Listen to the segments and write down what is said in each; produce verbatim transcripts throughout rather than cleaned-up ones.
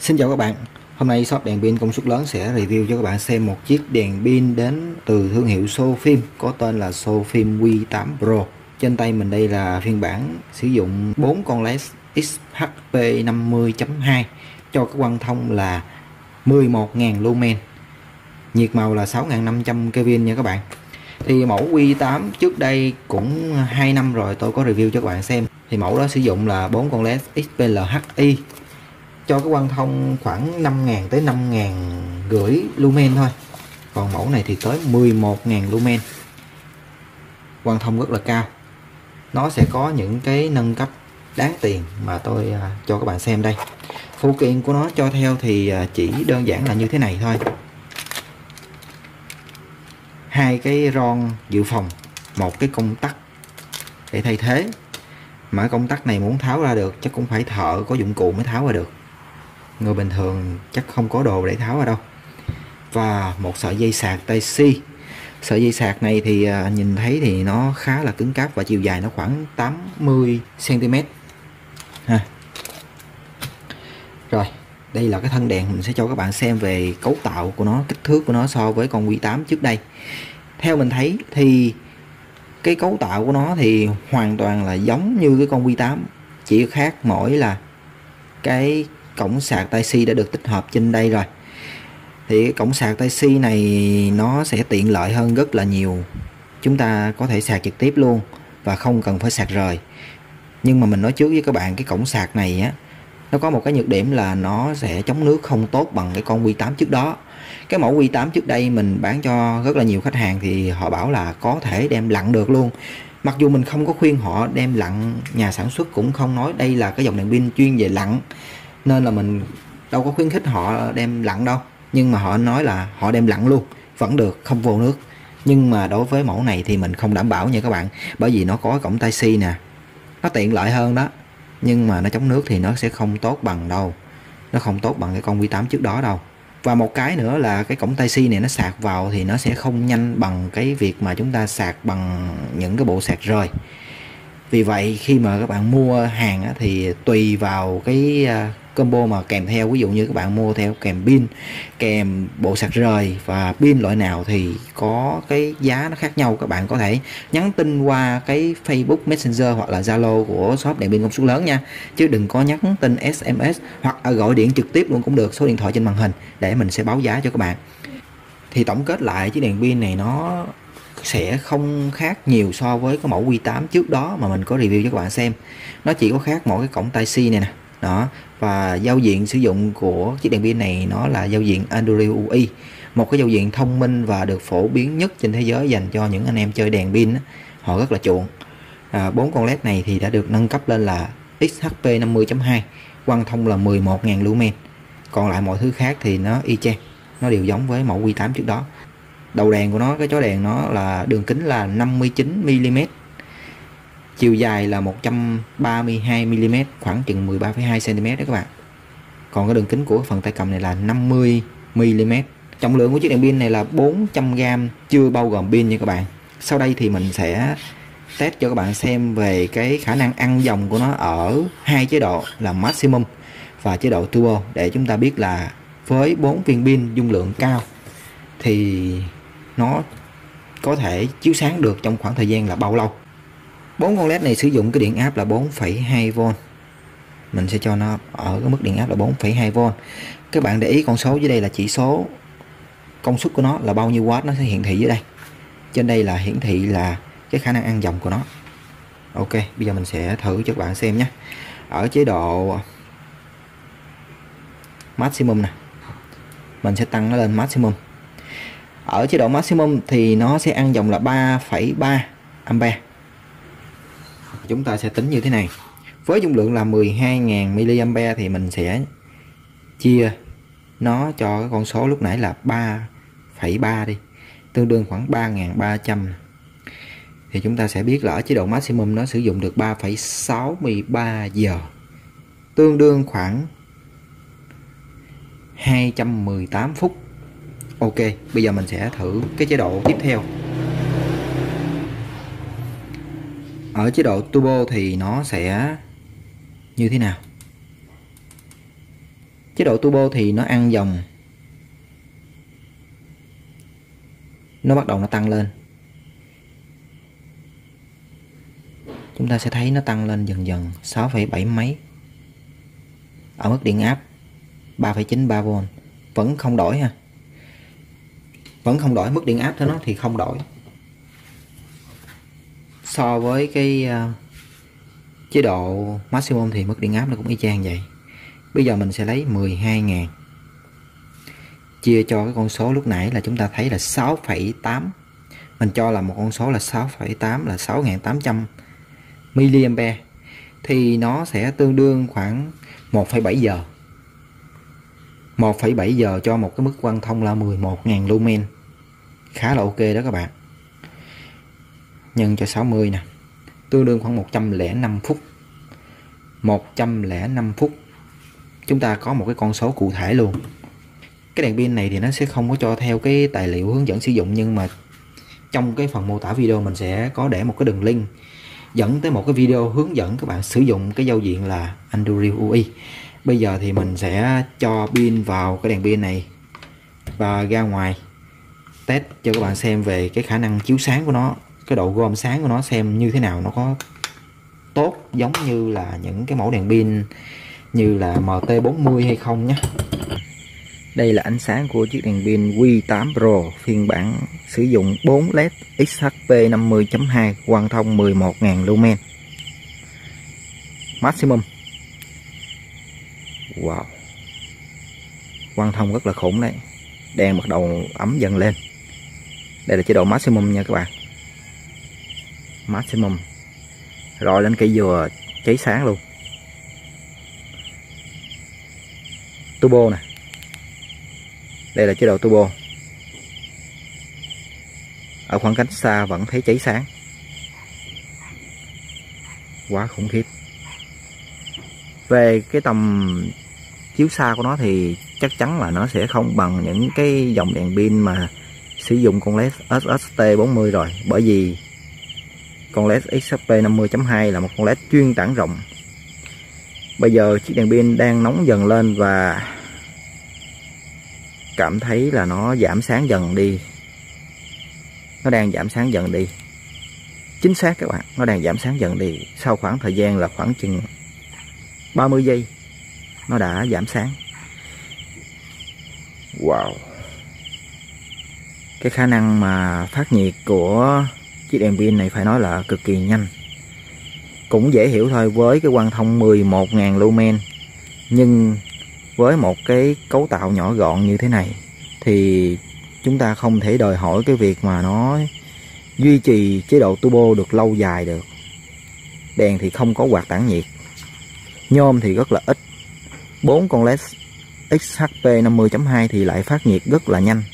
Xin chào các bạn. Hôm nay shop đèn pin công suất lớn sẽ review cho các bạn xem một chiếc đèn pin đến từ thương hiệu Sofim có tên là Sofim Q tám Pro. Trên tay mình đây là phiên bản sử dụng bốn con led X H P năm mươi chấm hai cho cái quang thông là mười một nghìn lumen. Nhiệt màu là sáu nghìn năm trăm Kelvin nha các bạn. Thì mẫu Q tám trước đây cũng hai năm rồi tôi có review cho các bạn xem. Thì mẫu đó sử dụng là bốn con led X P L H I cho cái quang thông khoảng năm nghìn tới năm nghìn rưỡi lumen thôi. Còn mẫu này thì tới mười một nghìn lumen. Quang thông rất là cao. Nó sẽ có những cái nâng cấp đáng tiền mà tôi cho các bạn xem đây. Phụ kiện của nó cho theo thì chỉ đơn giản là như thế này thôi. Hai cái ron dự phòng, một cái công tắc để thay thế. Mà công tắc này muốn tháo ra được chắc cũng phải thợ có dụng cụ mới tháo ra được. Người bình thường chắc không có đồ để tháo ra đâu. Và một sợi dây sạc Type-C. Sợi dây sạc này thì nhìn thấy thì nó khá là cứng cáp và chiều dài nó khoảng tám mươi xăng ti mét ha. Rồi, đây là cái thân đèn, mình sẽ cho các bạn xem về cấu tạo của nó, kích thước của nó so với con Q tám trước đây. Theo mình thấy thì cái cấu tạo của nó thì hoàn toàn là giống như cái con Q tám, chỉ khác mỗi là cái cổng sạc Type-C đã được tích hợp trên đây rồi. Thì cái cổng sạc Type-C này nó sẽ tiện lợi hơn rất là nhiều. Chúng ta có thể sạc trực tiếp luôn và không cần phải sạc rời. Nhưng mà mình nói trước với các bạn, cái cổng sạc này á, nó có một cái nhược điểm là nó sẽ chống nước không tốt bằng cái con Q tám trước đó. Cái mẫu Q tám trước đây mình bán cho rất là nhiều khách hàng thì họ bảo là có thể đem lặn được luôn. Mặc dù mình không có khuyên họ đem lặn, nhà sản xuất cũng không nói đây là cái dòng đèn pin chuyên về lặn, nên là mình đâu có khuyến khích họ đem lặn đâu. Nhưng mà họ nói là họ đem lặn luôn vẫn được, không vô nước. Nhưng mà đối với mẫu này thì mình không đảm bảo nha các bạn. Bởi vì nó có cổng Type-C nè, nó tiện lợi hơn đó, nhưng mà nó chống nước thì nó sẽ không tốt bằng đâu. Nó không tốt bằng cái con Q tám trước đó đâu. Và một cái nữa là cái cổng Type-C này nó sạc vào thì nó sẽ không nhanh bằng cái việc mà chúng ta sạc bằng những cái bộ sạc rời. Vì vậy khi mà các bạn mua hàng á, thì tùy vào cái combo mà kèm theo. Ví dụ như các bạn mua theo kèm pin, kèm bộ sạc rời và pin loại nào thì có cái giá nó khác nhau. Các bạn có thể nhắn tin qua cái Facebook Messenger hoặc là Zalo của shop đèn pin công suất lớn nha, chứ đừng có nhắn tin S M S hoặc là gọi điện trực tiếp luôn cũng được, số điện thoại trên màn hình để mình sẽ báo giá cho các bạn. Thì tổng kết lại, chiếc đèn pin này nó sẽ không khác nhiều so với cái mẫu Q tám trước đó mà mình có review cho các bạn xem. Nó chỉ có khác mỗi cái cổng Type-C này nè. Đó, và giao diện sử dụng của chiếc đèn pin này nó là giao diện Android U I, một cái giao diện thông minh và được phổ biến nhất trên thế giới dành cho những anh em chơi đèn pin. Họ rất là chuộng. À, bốn con led này thì đã được nâng cấp lên là X H P năm mươi chấm hai, quang thông là mười một nghìn lumen. Còn lại mọi thứ khác thì nó y chang, nó đều giống với mẫu Q tám trước đó. Đầu đèn của nó, cái chói đèn nó là đường kính là năm mươi chín mi li mét, chiều dài là một trăm ba mươi hai mi li mét, khoảng chừng mười ba phẩy hai xăng ti mét đó các bạn. Còn cái đường kính của phần tay cầm này là năm mươi mi li mét. Trọng lượng của chiếc đèn pin này là bốn trăm gam, chưa bao gồm pin nha các bạn. Sau đây thì mình sẽ test cho các bạn xem về cái khả năng ăn dòng của nó ở hai chế độ là maximum và chế độ turbo, để chúng ta biết là với bốn viên pin dung lượng cao thì nó có thể chiếu sáng được trong khoảng thời gian là bao lâu. Bốn con led này sử dụng cái điện áp là bốn phẩy hai vôn. Mình sẽ cho nó ở cái mức điện áp là bốn phẩy hai vôn. Các bạn để ý con số dưới đây là chỉ số công suất của nó là bao nhiêu watt, nó sẽ hiển thị dưới đây. Trên đây là hiển thị là cái khả năng ăn dòng của nó. Ok, bây giờ mình sẽ thử cho các bạn xem nhé. Ở chế độ maximum nè, mình sẽ tăng nó lên maximum. Ở chế độ maximum thì nó sẽ ăn dòng là ba phẩy ba ampere. Chúng ta sẽ tính như thế này. Với dung lượng là mười hai nghìn mi li am pe thì mình sẽ chia nó cho cái con số lúc nãy là ba phẩy ba đi, tương đương khoảng ba nghìn ba trăm. Thì chúng ta sẽ biết là ở chế độ maximum nó sử dụng được ba phẩy sáu mươi ba giờ, tương đương khoảng hai trăm mười tám phút. Ok, bây giờ mình sẽ thử cái chế độ tiếp theo. Ở chế độ turbo thì nó sẽ như thế nào? Chế độ turbo thì nó ăn dòng, nó bắt đầu nó tăng lên. Chúng ta sẽ thấy nó tăng lên dần dần sáu phẩy bảy mấy. Ở mức điện áp ba phẩy chín ba vôn vẫn không đổi ha. Vẫn không đổi, mức điện áp của nó thì không đổi. So với cái uh, chế độ maximum thì mức điện áp nó cũng y chang vậy. Bây giờ mình sẽ lấy mười hai nghìn chia cho cái con số lúc nãy là chúng ta thấy là sáu phẩy tám. Mình cho là một con số là sáu phẩy tám là sáu nghìn tám trăm mi-li-am-pe thì nó sẽ tương đương khoảng một phẩy bảy giờ. một phẩy bảy giờ cho một cái mức quang thông là mười một nghìn lumen. Khá là ok đó các bạn. Nhân cho sáu mươi nè, tương đương khoảng một trăm lẻ năm phút. một trăm lẻ năm phút. Chúng ta có một cái con số cụ thể luôn. Cái đèn pin này thì nó sẽ không có cho theo cái tài liệu hướng dẫn sử dụng, nhưng mà trong cái phần mô tả video mình sẽ có để một cái đường link dẫn tới một cái video hướng dẫn các bạn sử dụng cái giao diện là Anduril u i. Bây giờ thì mình sẽ cho pin vào cái đèn pin này và ra ngoài test cho các bạn xem về cái khả năng chiếu sáng của nó, cái độ gom sáng của nó xem như thế nào, nó có tốt giống như là những cái mẫu đèn pin như là em tê bốn mươi hay không nhé. Đây là ánh sáng của chiếc đèn pin Q tám Pro phiên bản sử dụng bốn led ích hát pê năm mươi chấm hai, quang thông mười một nghìn lumen. Maximum. Wow. Quang thông rất là khủng đấy. Đèn bắt đầu ấm dần lên. Đây là chế độ maximum nha các bạn. Maximum. Rồi lên cây dừa cháy sáng luôn. Turbo nè. Đây là chế độ turbo. Ở khoảng cách xa vẫn thấy cháy sáng. Quá khủng khiếp. Về cái tầm chiếu xa của nó thì chắc chắn là nó sẽ không bằng những cái dòng đèn pin mà sử dụng con led ét ét tê bốn mươi rồi. Bởi vì con led ích hát pê năm mươi chấm hai là một con led chuyên tản rộng. Bây giờ chiếc đèn pin đang nóng dần lên và cảm thấy là nó giảm sáng dần đi. Nó đang giảm sáng dần đi. Chính xác các bạn, nó đang giảm sáng dần đi. Sau khoảng thời gian là khoảng chừng ba mươi giây nó đã giảm sáng. Wow. Cái khả năng mà phát nhiệt của chiếc đèn pin này phải nói là cực kỳ nhanh. Cũng dễ hiểu thôi, với cái quang thông mười một nghìn lumen, nhưng với một cái cấu tạo nhỏ gọn như thế này thì chúng ta không thể đòi hỏi cái việc mà nó duy trì chế độ turbo được lâu dài được. Đèn thì không có quạt tản nhiệt, nhôm thì rất là ít. Bốn con led ích hát pê năm mươi chấm hai thì lại phát nhiệt rất là nhanh.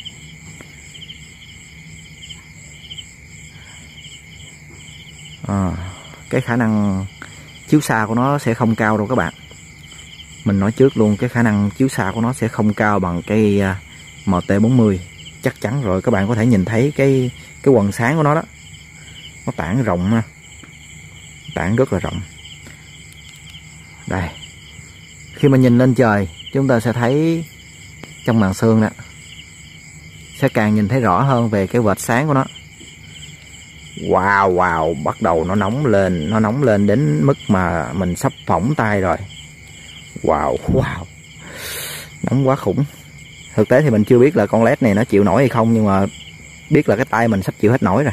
À, cái khả năng chiếu xa của nó sẽ không cao đâu các bạn. Mình nói trước luôn, cái khả năng chiếu xa của nó sẽ không cao bằng cái em tê bốn mươi. Chắc chắn rồi, các bạn có thể nhìn thấy cái cái quần sáng của nó đó. Nó tản rộng ha. Tản rất là rộng. Đây. Khi mà nhìn lên trời, chúng ta sẽ thấy trong màn sương đó, sẽ càng nhìn thấy rõ hơn về cái vệt sáng của nó. Wow, wow, bắt đầu nó nóng lên, nó nóng lên đến mức mà mình sắp phỏng tay rồi. Wow, wow. Nóng quá khủng. Thực tế thì mình chưa biết là con led này nó chịu nổi hay không, nhưng mà biết là cái tay mình sắp chịu hết nổi rồi.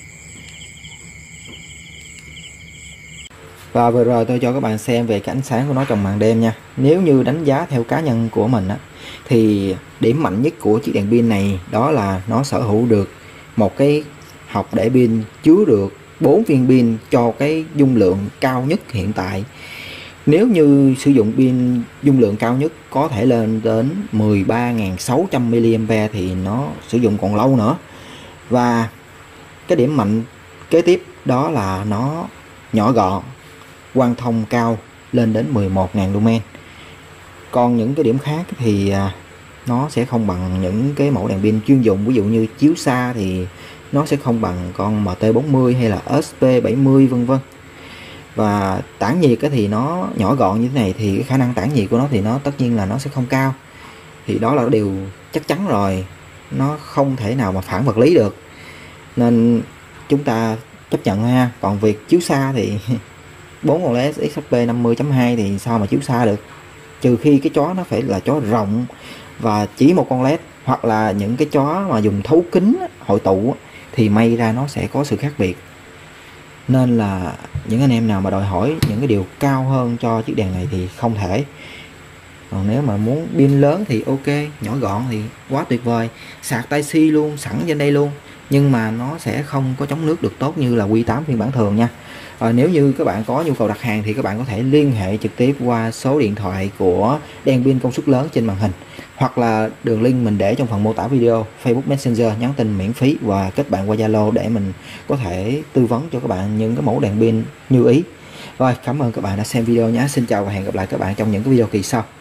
Và vừa rồi tôi cho các bạn xem về cái ánh sáng của nó trong màn đêm nha. Nếu như đánh giá theo cá nhân của mình á, thì điểm mạnh nhất của chiếc đèn pin này đó là nó sở hữu được một cái hộc để pin chứa được bốn viên pin cho cái dung lượng cao nhất hiện tại. Nếu như sử dụng pin dung lượng cao nhất có thể lên đến mười ba nghìn sáu trăm mi-li-am-pe thì nó sử dụng còn lâu nữa. Và cái điểm mạnh kế tiếp đó là nó nhỏ gọn, quang thông cao lên đến mười một nghìn lumen. Còn những cái điểm khác thì nó sẽ không bằng những cái mẫu đèn pin chuyên dụng. Ví dụ như chiếu xa thì nó sẽ không bằng con em tê bốn mươi hay là ét pê bảy mươi vân vân. Và tản nhiệt thì nó nhỏ gọn như thế này thì cái khả năng tản nhiệt của nó thì nó tất nhiên là nó sẽ không cao, thì đó là điều chắc chắn rồi, nó không thể nào mà phản vật lý được, nên chúng ta chấp nhận ha. Còn việc chiếu xa thì bốn con led ích hát pê năm mươi chấm hai thì sao mà chiếu xa được, trừ khi cái chó nó phải là chó rộng và chỉ một con led, hoặc là những cái chó mà dùng thấu kính hội tụ thì may ra nó sẽ có sự khác biệt. Nên là những anh em nào mà đòi hỏi những cái điều cao hơn cho chiếc đèn này thì không thể. Còn nếu mà muốn pin lớn thì ok, nhỏ gọn thì quá tuyệt vời, sạc Type C luôn sẵn trên đây luôn, nhưng mà nó sẽ không có chống nước được tốt như là Q tám phiên bản thường nha. À, nếu như các bạn có nhu cầu đặt hàng thì các bạn có thể liên hệ trực tiếp qua số điện thoại của đèn pin công suất lớn trên màn hình, hoặc là đường link mình để trong phần mô tả video, Facebook Messenger, nhắn tin miễn phí và kết bạn qua Zalo để mình có thể tư vấn cho các bạn những cái mẫu đèn pin như ý. Rồi, cảm ơn các bạn đã xem video nhé. Xin chào và hẹn gặp lại các bạn trong những cái video kỳ sau.